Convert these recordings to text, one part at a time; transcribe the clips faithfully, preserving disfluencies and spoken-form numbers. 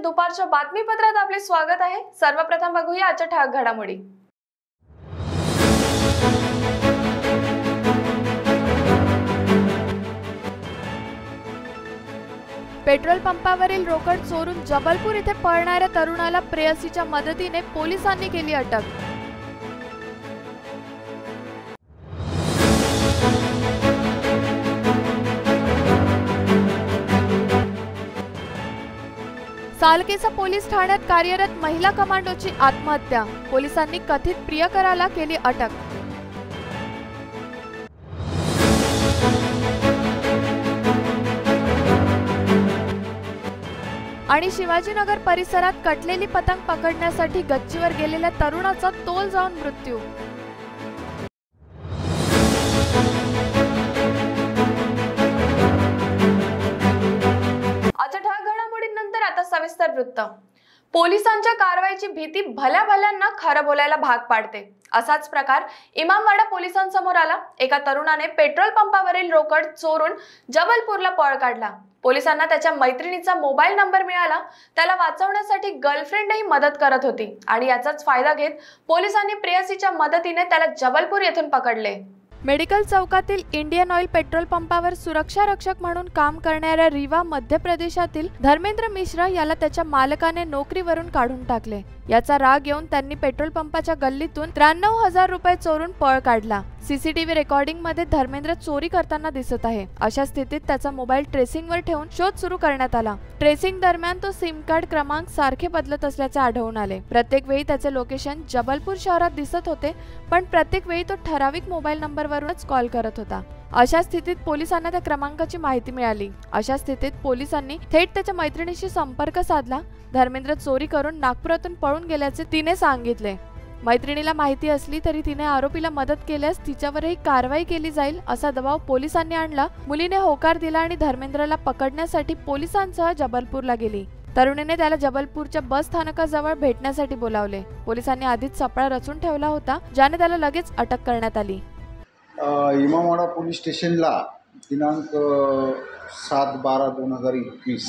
दुपारच्या बातमीपत्रात आपले स्वागत आहे। सर्वप्रथम बघूया आजच्या ठळक घडामोडी। पेट्रोल पंपावरील रोकड चोरून जबलपूर येथे पळणाऱ्या तरुणाला प्रेयसीच्या मदतीने पोलिसांनी केली अटक। सालकेसा पोलीस ठाण्यात कार्यरत महिला कमांडोची आत्महत्या, पोलिसांनी कथित प्रियकराला केली अटक। आणि शिवाजीनगर परिसरात कटलेली पतंग पकडण्यासाठी गच्चीवर गेलेल्या तरुणाचा तोल जाऊन मृत्यू। आजच्या ठळक घडामोडींनंतर आता सविस्तर वृत्त। पोलिसांच्या कारवाईची भीती भल्या भल्यांना खरं बोलायला भाग पाडते। असाच प्रकार इमामवाडा पोलिसांसमोर आला। एका तरुणाने पेट्रोल पंपावरील रोकड चोरून जबलपूरला पळ काढला। पोलिसांना त्याच्या मैत्रिणीचा मोबाईल नंबर मिळाला। त्याला वाचवण्यासाठी गर्लफ्रेंडही मदत करत होती आणि याचाच फायदा घेत पोलिसांनी प्रेयसीच्या मदतीने त्याला जबलपूर येथून पकडले। मेडिकल चौकातील इंडियन ऑइल पेट्रोल पंपावर सुरक्षा रक्षक म्हणून काम करणाऱ्या रीवा मध्य प्रदेशातील धर्मेंद्र मिश्रा याला त्याच्या मालकाने नोकरीवरून काढून टाकले। याचा राग येऊन त्यांनी पेट्रोल पंपाच्या गल्लीतून त्र्याण्णव हजार रुपये चोरून पळ काढला। सीसीटीव्ही रेकॉर्डिंग मध्ये धर्मेंद्र चोरी करताना दिसत आहे। अशा स्थितीत त्याचा मोबाईल ट्रेसिंगवर ठेवून शोध सुरू करण्यात आला। ट्रेसिंग दरम्यान तो सिम कार्ड क्रमांक सारखे बदलत असल्याचे आढळून आले। प्रत्येक वेळी त्याचे लोकेशन जबलपूर शहरात दिसत होते, पण प्रत्येक वेळी तो ठराविक मोबाईल नंबरवरूनच कॉल करत होता। अशा स्थितीत पोलिसांना त्या क्रमांकाची माहिती मिळाली। अशा स्थितीत पोलिसांनी थेट त्याच्या मैत्रिणीशी संपर्क साधला। धर्मेंद्र चोरी करून नागपुरातून पळून गेल्याचे तिने सांगितले। मैत्रिणीला माहिती असली तरी तिने आरोपीला मदत केल्यास तिच्यावरही कारवाई केली जाईल असा दबाव पोलिसांनी आणला। मुलीने होकार दिला आणि धर्मेंद्रला पकडण्यासाठी पोलिसांसह जबलपूरला गेली। तरुणीने त्याला जबलपूरच्या बस स्थानकाजवळ भेटण्यासाठी बोलावले। पोलिसांनी आधीच सापळा रचून ठेवला होता, ज्याने त्याला लगेच अटक करण्यात आली। इमामवाडा पोलीस स्टेशनला दिनांक सात बारा दोन हजार एकवीस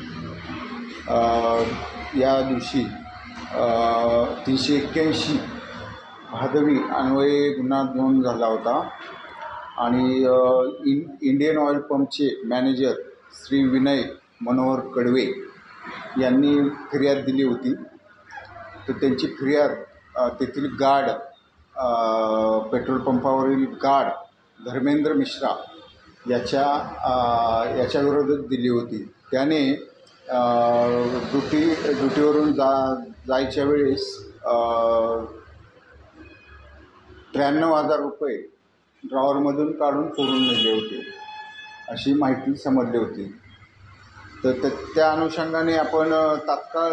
या दिवशी तीनशे एक्क्याऐंशी भादवी अन्वये गुन्हा नोंद झाला होता आणि इन इंडियन ऑइल पंपचे मॅनेजर श्री विनय मनोहर कडवे यांनी फिर्याद दिली होती। तर त्यांची फिर्याद तेथील गार्ड पेट्रोल पंपावरील गार्ड धर्मेंद्र मिश्रा याच्या याच्या विरोधात दिली होती। त्याने ड्युटी ड्युटीवरून जा जायच्या वेळेस त्र्याण्णव हजार रुपये ड्रॉवरमधून काढून चोरून नेले होते अशी माहिती समजली होती। तर त्या अनुषंगाने आपण तात्काळ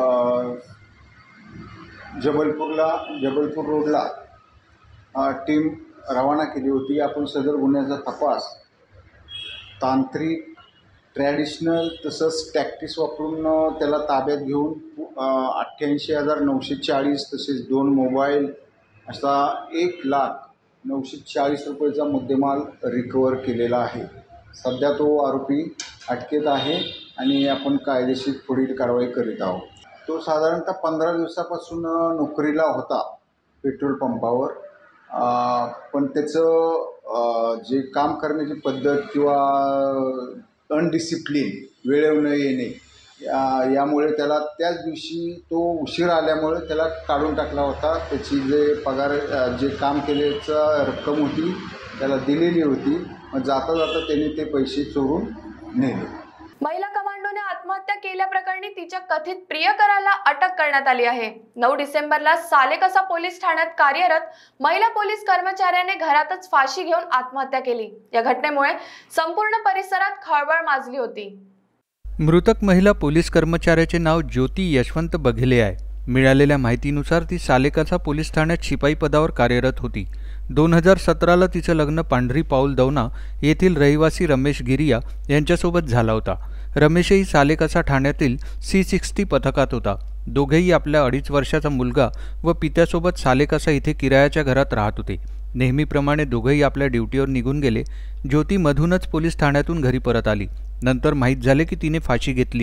जबलपूरला जबलपूर रोडला टीम रवाना केली होती। आपण सदर गुन्ह्याचा तपास तांत्रिक ट्रॅडिशनल तसंच टॅक्टिक्स वापरून त्याला ताब्यात घेऊन अठ्ठ्याऐंशी हजार नऊशे चाळीस तसेच दोन मोबाईल असा एक लाख नऊशे चाळीस रुपयेचा मुद्देमाल रिकवर केलेला आहे। सध्या तो आरोपी अटकेत आहे आणि आपण कायदेशीर पुढील कारवाई करीत आहोत। तो साधारणतः पंधरा दिवसापासून नोकरीला होता पेट्रोल पंपावर, पण त्याचं जे काम करण्याची पद्धत किंवा अनडिसिप्लिन वेळेवर न येणे या यामुळे त्याला त्याच दिवशी तो उशीर आल्यामुळे त्याला काढून टाकला होता। त्याची जे पगार जे काम केल्याचा रक्कम होती त्याला दिलेली होती, मग जाता जाता त्याने ते पैसे चोरून नेले। महिला कमांडोने आत्महत्या केल्याप्रकरणी तिच्या कथित प्रियकराला अटक करण्यात आली आहे। नऊ डिसेंबरला सालेकसा पोलीस ठाण्यात कार्यरत महिला पोलीस कर्मचाऱ्याने घरातच फाशी घेऊन आत्महत्या केली। या घटनेमुळे संपूर्ण परिसरात खळबळ माजली होती। मृतक महिला पोलीस कर्मचाऱ्याचे नाव ज्योती यशवंत बघेले आहे। मिळालेल्या माहितीनुसार ती सालेकसा पोलीस ठाण्यात शिपाई पदावर कार्यरत होती। दोन हजार सतराला तिचं लग्न पांढरी पाऊल दौना येथील रहिवासी रमेश गिरिया यांच्यासोबत झाला होता। रमेशही सालेकसा ठाण्यातील सी सिक्स्टी पथकात होता। दोघेही आपल्या अडीच वर्षाचा मुलगा व पित्यासोबत सालेकसा इथे किरायाच्या घरात राहत होते। नेहमीप्रमाणे दोघेही आपल्या ड्युटीवर निघून गेले। ज्योती मधूनच पोलीस ठाण्यातून घरी परत आली। नंतर माहीत झाले की तिने फाशी घेतली आहे।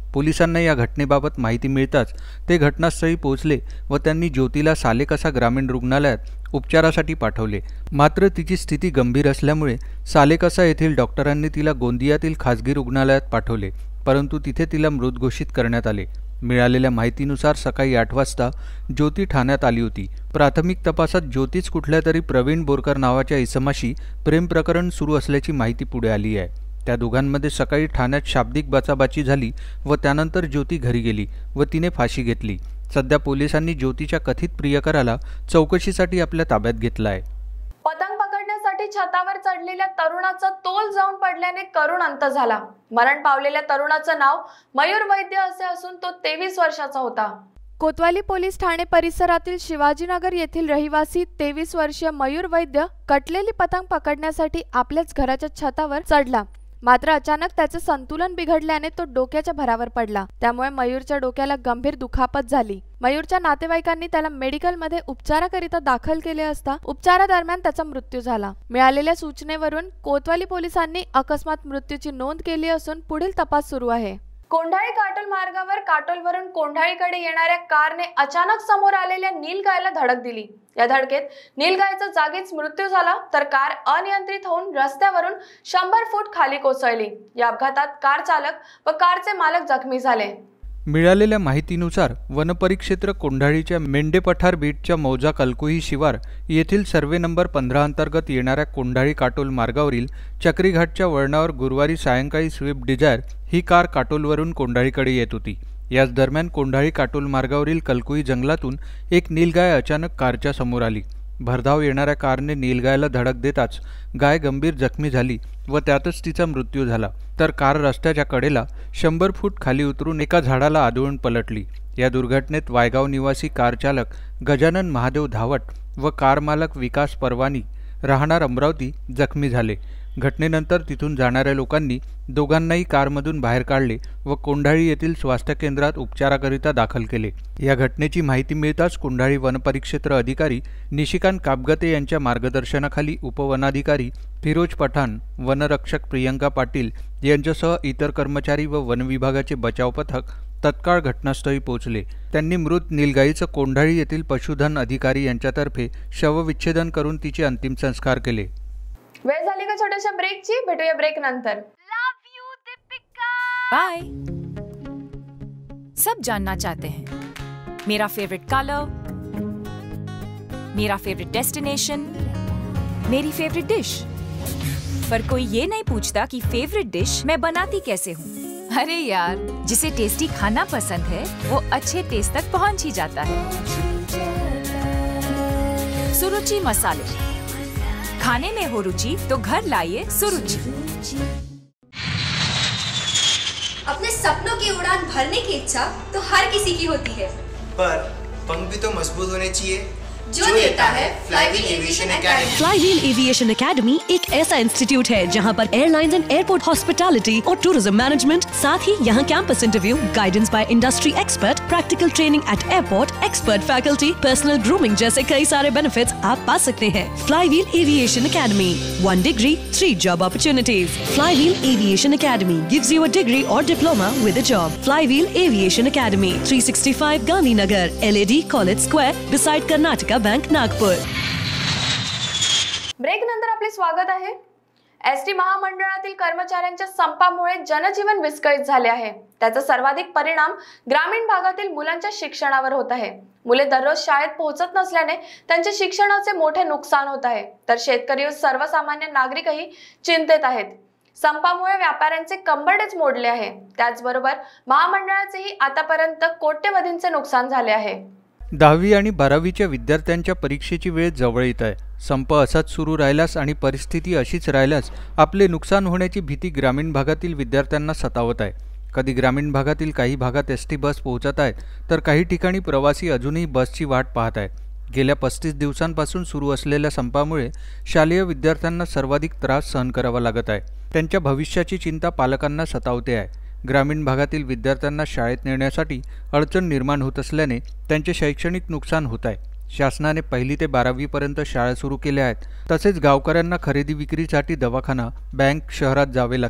पोलिसांना या घटनेबाबत माहिती मिळताच ते घटनास्थळी पोहोचले व त्यांनी ज्योतीला सालेकसा ग्रामीण रुग्णालयात उपचारासाठी पाठवले. मात्र तिची स्थिती गंभीर असल्यामुळे सालेकसा येथील डॉक्टरांनी तिला गोंदियातील खासगी रुग्णालयात पाठवले, परंतु तिथे तिला मृत घोषित करण्यात आले. मिळालेल्या माहितीनुसार सकाळी आठ वाजता ज्योती ठाण्यात आली होती. प्राथमिक तपासात ज्योतीच कुठल्या तरी प्रवीण बोरकर नावाच्या इसमाशी प्रेम प्रकरण सुरू असल्याची माहिती पुढे आली आहे. त्या दोघांमध्ये सकाळी ठाण्यात शाब्दिक बाचाबाची झाली व त्यानंतर ज्योती घरी गेली व तिने फाशी घेतली. सध्या पोलिसांनी ज्योतीच्या कथित प्रियकराला चौकशीसाठी आपल्या ताब्यात घेतला आहे. पतंग पकडण्यासाठी छतावर चढलेल्या तरुणाचा तोल जाऊन पडल्याने करुण अंत झाला. मरण पावलेल्या तरुणाचं नाव मयूर वैद्य असे असून तो तेवीस वर्षाचा होता. कोतवाली पोलीस ठाणे परिसरातील शिवाजीनगर येथील रहिवासी तेवीस वर्षीय मयूर वैद्य कटलेली पतंग पकडण्यासाठी आपल्याच घराच्या छतावर चढला. मात्र अचानक त्याचे संतुलन बिघडल्याने तो डोक्याच्या भरावर पडला. त्यामुळे मयूरच्या डोक्याला गंभीर दुखापत झाली. मयूरच्या नातेवाईकांनी त्याला मेडिकलमध्ये उपचाराकरिता दाखल केले असता उपचारादरम्यान त्याचा मृत्यू झाला. मिळालेल्या सूचनेवरून कोतवाली पोलिसांनी अकस्मात मृत्यूची नोंद केली असून पुढील तपास सुरू आहे. कोंढाळी काटोल मार्गावर काटोलवरून कोंढाळीकडे येणाऱ्या कारने अचानक समोर आलेल्या नीलगायला धडक दिली. या धडकेत नीलगायचा जागीच मृत्यू झाला तर कार अनियंत्रित होऊन रस्त्यावरून शंभर फूट खाली कोसळली. या अपघातात कार चालक व कारचे मालक जखमी झाले. मिळालेल्या माहितीनुसार वनपरिक्षेत्र कोंढाळीच्या मेंढेपठार बीटच्या मौजा कलकुही शिवार येथील सर्वे नंबर पंधरा अंतर्गत येणाऱ्या कोंढाळी काटोल मार्गावरील चक्रीघाटच्या वळणावर गुरुवारी सायंकाळी स्विफ्ट डिझायर ही कार काटोलवरून कोंढाळीकडे येत होती. याच दरम्यान कोंढाळी काटोल मार्गावरील कलकुई जंगलातून एक नीलगाय अचानक कारच्या समोर आली. भरधाव येणाऱ्या कारने नीलगायला धडक देताच गाय गंभीर जखमी झाली व त्यातच तिचा मृत्यू झाला. तर कार रस्त्याच्या कडेला शंभर फूट खाली उतरून एका झाडाला आदळून पलटली. या दुर्घटनेत वायगाव निवासी कार चालक गजानन महादेव धावट व कार मालक विकास परवानी राहणार अमरावती जखमी झाले. घटनेनंतर तिथून जाणाऱ्या लोकांनी दोघांनाही कारमधून बाहेर काढले व कोंढाळी येथील स्वास्थ्य केंद्रात उपचाराकरिता दाखल केले. या घटनेची माहिती मिळताच कोंढाळी वनपरिक्षेत्र अधिकारी निशिकांत कापगते यांच्या मार्गदर्शनाखाली उपवनाधिकारी फिरोज पठाण, वनरक्षक प्रियंका पाटील यांच्यासह इतर कर्मचारी व वनविभागाचे बचाव पथक तत्काळ घटनास्थळी पोहोचले. त्यांनी मृत नीलगाईचं कोंढाळी येथील पशुधन अधिकारी यांच्यातर्फे शवविच्छेदन करून तिचे अंतिम संस्कार केले. वेळ झाली का छोट्याशा ब्रेकची? भेटूया ब्रेक नंतर. बाय. सब जानना चाहते हैं मेरा फेवरेट कलर, मेरा फेवरेट डेस्टिनेशन, मेरी फेवरेट डिश, पर कोई ये नहीं पूछता कि फेवरेट डिश मैं बनाती कैसे हूँ. अरे यार, जिसे टेस्टी खाना पसंद है वो अच्छे टेस्ट तक पहुँच ही जाता है. सुरुचि मसाले, खाने में हो रुचि तो घर लाइए सुरुचि. अपने सपनों की उड़ान भरने की इच्छा तो हर किसी की होती है, पर पंख भी तो मजबूत होने चाहिए जो देता है Flywheel aviation academy. Flywheel aviation academy एक ऐसा इंस्टीट्यूट है जहां पर एयरलाइंस एंड एयरपोर्ट हॉस्पिटैलिटी और टूरिज्म मैनेजमेंट, साथ ही यहां campus interview, guidance by industry expert, practical training at airport, expert faculty, personal grooming जैसे कई सारे बेनिफिट्स आप पा सकते हैं। Flywheel aviation academy, one degree three job opportunities. Flywheel aviation academy gives you a degree और diploma with a job. Flywheel aviation academy, three sixty five Gandhinagar, L A D college square, beside Karnataka bank, Nagpur. Break नंतर आपले स्वागत आहे। S T महामंडळातील कर्मचाऱ्यांच्या संपामुळे जनजीवन विस्कळीत झाले आहे। त्याचा सर्वाधिक परिणाम ग्रामीण भागातील मुलांच्या शिक्षणावर होत आहे। मुले दररोज शाळेत पोहोचत नसल्याने त्यांच्या शिक्षणाचे मोठे नुकसान होत आहे, तर शेतकरी व सर्वसामान्य नागरिकही चिंतेत आहेत। संपामुळे व्यापाऱ्यांचे कंबरडेच मोडले आहे। त्याचबरोबर महामंडळाचेही आतापर्यंत कोट्यवधींचे नुकसान झाले आहे। दहावी आणि बारावीच्या विद्यार्थ्यांच्या परीक्षेची वेळ जवळ येत आहे। संप असाच सुरू राहिल्यास आणि परिस्थिती अशीच राहिल्यास आपले नुकसान होण्याची भीती ग्रामीण भागातील विद्यार्थ्यांना सतावत आहे। कधी ग्रामीण भागातील काही भागात एस टी बस पोहोचत आहेत, तर काही ठिकाणी प्रवासी अजूनही बसची वाट पाहत आहेत। गेल्या पस्तीस दिवसांपासून सुरू असलेल्या संपामुळे शालेय विद्यार्थ्यांना सर्वाधिक त्रास सहन करावा लागत आहे। त्यांच्या भविष्याची चिंता पालकांना सतावते आहे। ग्रामीण भागातील विद्यार्थ्यांना शाळेत नेण्यासाठी अडचण निर्माण होत असल्याने त्यांचे शैक्षणिक नुकसान होत आहे। शासनाने पहिली ते बारावी पर्यंत शाळा सुरू केल्या आहेत, तसेच गावकऱ्यांना खरेदी विक्रीसाठी दवाखाना, बँक शहरात जावे लागते।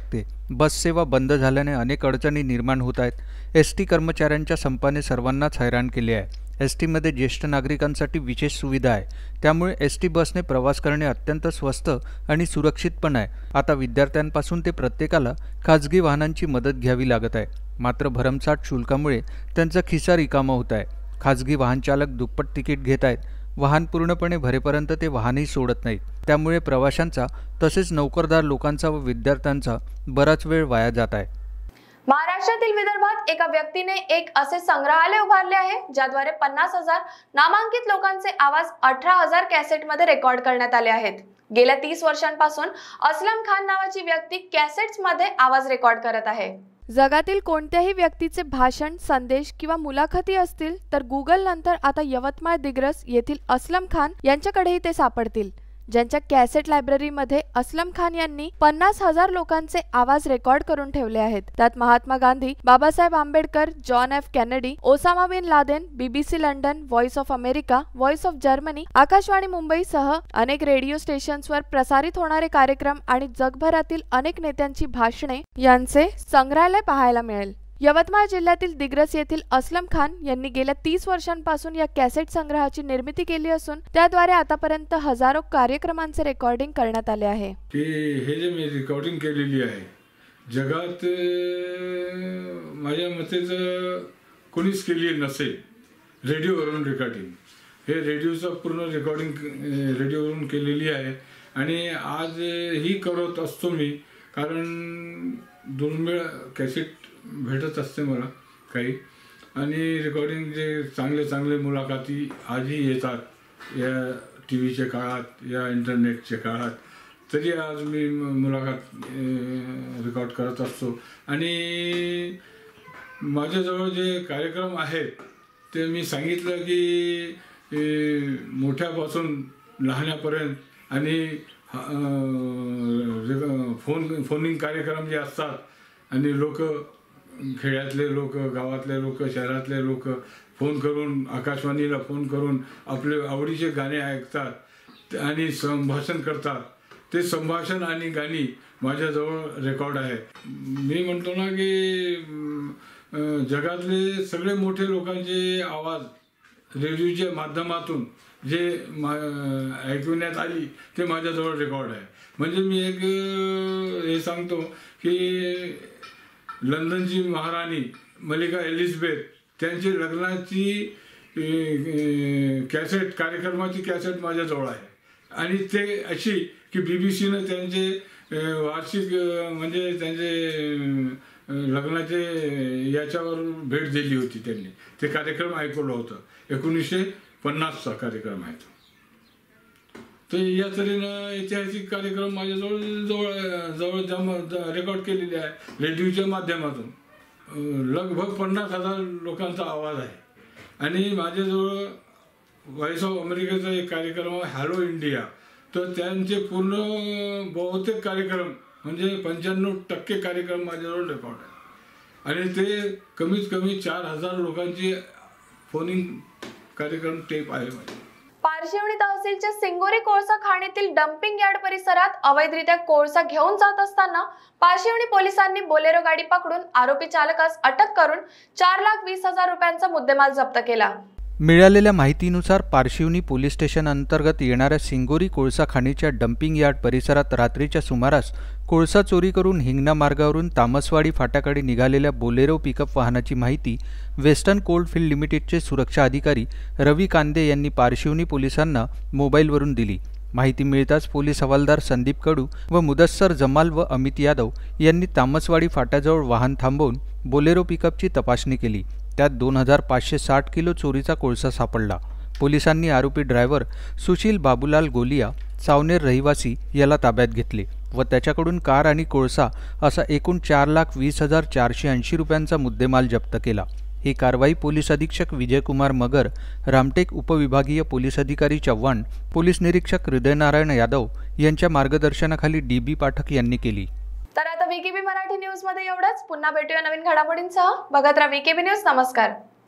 बस सेवा बंद झाल्याने अनेक अडचणी निर्माण होत आहेत। एस टी कर्मचाऱ्यांच्या संपाने सर्वांनाच हैराण केले आहे। एस टीमध्ये ज्येष्ठ नागरिकांसाठी विशेष सुविधा आहे, त्यामुळे एस टी बसने प्रवास करणे अत्यंत स्वस्त आणि सुरक्षित पण आहे। आता विद्यार्थ्यांपासून ते प्रत्येकाला खाजगी वाहनांची मदत घ्यावी लागत आहे, मात्र भरमसाठ शुल्कामुळे त्यांचा खिसा रिकामा होत आहे। खाजगी वाहन चालक दुप्पट तिकीट घेत आहेत, वाहन पूर्णपणे भरेपर्यंत ते वाहनही सोडत नाहीत, त्यामुळे प्रवाशांचा तसेच नोकरदार लोकांचा व विद्यार्थ्यांचा बराच वेळ वाया जात आहे। महाराष्ट्रातील विदर्भात एका व्यक्तीने एक असे संग्रहालय उभारले आहे, ज्याद्वारे पन्नास हजार नामांकित लोकांचे आवाज अठरा हजार कॅसेटमध्ये रेकॉर्ड करण्यात आले आहेत। गेल्या तीस वर्षांपासून असलम खान नावाची व्यक्ती कॅसेट्समध्ये आवाज रेकॉर्ड करत आहे। जगातील कोणत्याही व्यक्तीचे भाषण, संदेश किंवा मुलाखती असतील तर गुगल नंतर आता यवतमाळ दिग्रस येथील असलम खान यांच्याकडेही ते सापडतील, ज्यांच्या कॅसेट लायब्ररीमध्ये असलम खान यांनी पन्नास हजार लोकांचे आवाज रेकॉर्ड करून ठेवले आहेत। त्यात Mahatma Gandhi, Babasaheb Ambedkar, John F Kennedy, Osama bin Laden, BBC London, voice of America, voice of Germany, Akashvani Mumbai सह अनेक रेडिओ स्टेशन्सवर प्रसारित होणारे कार्यक्रम आणि जगभरातील अनेक नेत्यांची भाषणे यांचे संग्रहालय पाहायला मिळेल। यवतमाळ जिल्ह्यातील दिग्रस येथील असलम खान यांनी गेल्या तीस वर्षांपासून या कॅसेट संग्रहाची निर्मिती केली असून त्याद्वारे आतापर्यंत हजारो कार्यक्रमांचे रेकॉर्डिंग करण्यात आले आहे। हे जे मी रेकॉर्डिंग केलेली आहे, जगात माझ्या मते कोणीच केली नसेल रेडिओवरून रेकॉर्डिंग। हे रेडिओचं पूर्ण रेकॉर्डिंग रेडिओवरून केलेली आहे आणि आज ही करत असतो मी, कारण दुर्मिळ कॅसेट भेटत असते मला काही, आणि रेकॉर्डिंग जे चांगले चांगले मुलाखती आजही येतात या टी व्हीच्या काळात, या इंटरनेटच्या काळात, तरी आज मी मुलाखत रेकॉर्ड करत असतो। आणि माझ्याजवळ जे कार्यक्रम आहेत ते मी सांगितलं की मोठ्यापासून लहान्यापर्यंत आणि फोन फोनिंग कार्यक्रम जे असतात आणि लोक, खेड्यातले लोक, गावातले लोक, शहरातले लोक फोन करून, आकाशवाणीला फोन करून आपले आवडीचे गाणे ऐकतात आणि संभाषण करतात। ते संभाषण आणि गाणी माझ्याजवळ रेकॉर्ड आहे। मी म्हणतो ना की जगातले सगळे मोठे लोकांचे आवाज रेडिओच्या माध्यमातून जे ऐकवण्यात आली ते माझ्याजवळ रेकॉर्ड आहे। म्हणजे मी एक हे सांगतो की लंडनची महाराणी मलिका एलिझाबेथ त्यांची लग्नाची कॅसेट, कार्यक्रमाची कॅसेट माझ्याजवळ आहे आणि ते अशी की बी बी सीनं त्यांचे वार्षिक म्हणजे त्यांचे लग्नाचे याच्यावर भेट दिली होती। त्यांनी ते कार्यक्रम ऐकवलं होतं। एकोणीसशे पन्नासचा कार्यक्रम आहे तो। तर या तऱ्हेनं ऐतिहासिक कार्यक्रम माझ्याजवळ जवळ जवळ जम रेकॉर्ड केलेले आहे रेडिओच्या माध्यमातून। लगभग पन्नास हजार लोकांचा आवाज आहे आणि माझ्याजवळ व्हॉइस ऑफ अमेरिकेचा एक कार्यक्रम आहे हॅलो इंडिया, तर त्यांचे पूर्ण बहुतेक कार्यक्रम म्हणजे पंच्याण्णव टक्के कार्यक्रम माझ्याजवळ रेकॉर्ड आहे आणि ते कमीत कमी चार हजार लोकांची फोनिंग कार्यक्रम टेप आहे माझे। पारशिवनी तहसीलच्या सिंगोरी कोळसा खाणीतील डम्पिंग यार्ड परिसरात अवैधरित्या कोळसा घेऊन जात असताना पारशिवनी पोलिसांनी बोलेरो गाडी पकडून आरोपी चालकास अटक करून चार लाख वीस हजार रुपयांचा मुद्देमाल जप्त केला। मिळालेल्या माहितीनुसार पारशिवनी पोलीस स्टेशन अंतर्गत येणाऱ्या सिंगोरी कोळसा खाणीच्या डम्पिंग यार्ड परिसरात रात्रीच्या सुमारास कोळसा चोरी करून हिंगणा मार्गावरून तामसवाडी फाट्याकडे निघालेल्या बोलेरो पिकअप वाहनाची माहिती वेस्टर्न कोल्डफील्ड लिमिटेडचे सुरक्षा अधिकारी रवी कांदे यांनी पारशिवनी पोलिसांना मोबाईलवरून दिली। माहिती मिळताच पोलीस हवालदार संदीप कडू व मुदस्सर जमाल व अमित यादव यांनी तामसवाडी फाट्याजवळ वाहन थांबवून बोलेरो पिकअपची तपासणी केली। त्यात दोन हजार पाचशे साठ किलो चोरीचा कोळसा सापडला। पोलिसांनी आरोपी ड्रायव्हर सुशील बाबूलाल गोलिया, सावनेर रहिवासी याला ताब्यात घेतले व त्याच्याकडून कार आणि कोळसा असा एकूण चार लाख वीस हजार चारशे ऐंशी रुपयांचा मुद्देमाल जप्त केला। ही कारवाई पोलीस अधीक्षक विजयकुमार मगर, रामटेक उपविभागीय पोलीस अधिकारी चव्हाण, पोलीस निरीक्षक हृदयनारायण यादव यांच्या मार्गदर्शनाखाली डी बी पाठक यांनी केली। तर आता वीकेबी मराठी न्यूज मध्ये एवढंच। पुन्हा भेटूया नवीन घडामोडींसह। बघत राहा वीकेबी न्यूज। नमस्कार।